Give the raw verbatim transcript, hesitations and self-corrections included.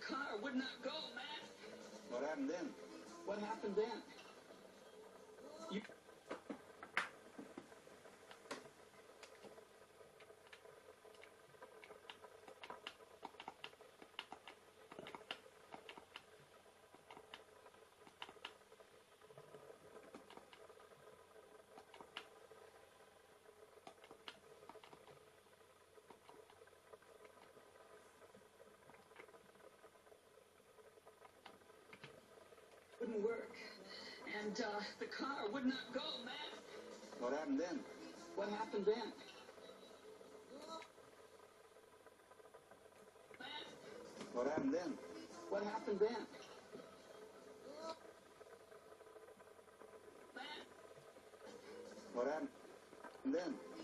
car would not go, man. What happened then? What happened then? You... wouldn't work. And uh, the car would not go, man. What happened then? What happened then? Man, What happened then? what happened then? Man, What happened then?